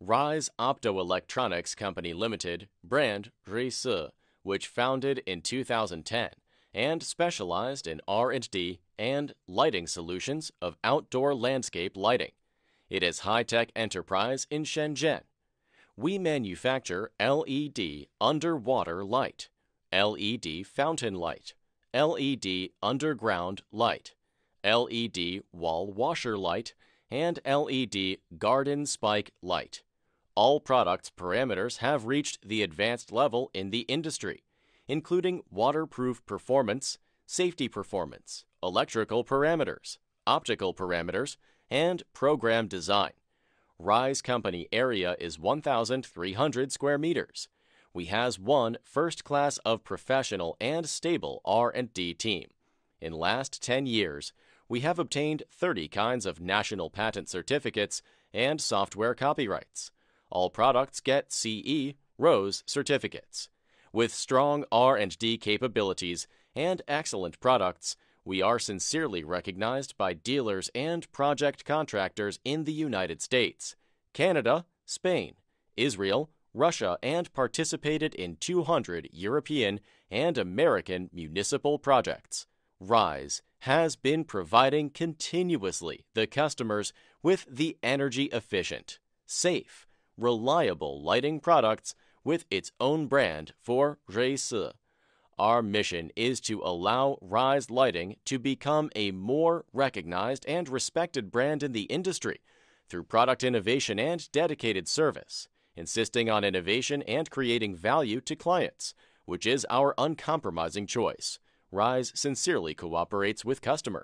Rise Optoelectronics Company Limited, brand Ruise, which founded in 2010 and specialized in R&D and lighting solutions of outdoor landscape lighting. It is high-tech enterprise in Shenzhen. We manufacture LED underwater light, LED fountain light, LED underground light, LED wall washer light, and LED garden spike light. All products' parameters have reached the advanced level in the industry, including waterproof performance, safety performance, electrical parameters, optical parameters, and program design. Rise Company area is 1,300 square meters. We has one first class of professional and stable R&D team. In last 10 years, we have obtained 30 kinds of national patent certificates and software copyrights. All products get CE RoHS certificates. With strong R&D capabilities and excellent products, we are sincerely recognized by dealers and project contractors in the United States, Canada, Spain, Israel, Russia, and participated in 200 European and American municipal projects. Rise has been providing continuously the customers with the energy-efficient, safe, reliable lighting products with its own brand for Ruise. Our mission is to allow Rise Lighting to become a more recognized and respected brand in the industry through product innovation and dedicated service, insisting on innovation and creating value to clients, which is our uncompromising choice. Rise sincerely cooperates with customer.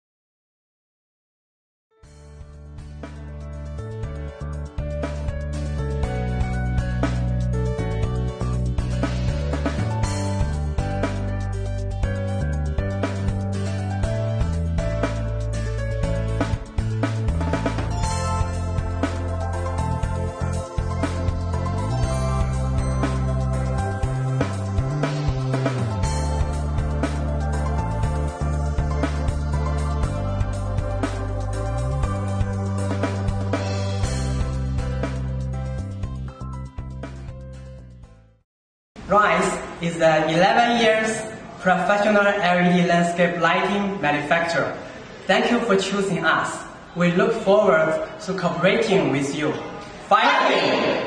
Rise is an 11 years professional LED landscape lighting manufacturer. Thank you for choosing us. We look forward to cooperating with you. Fighting!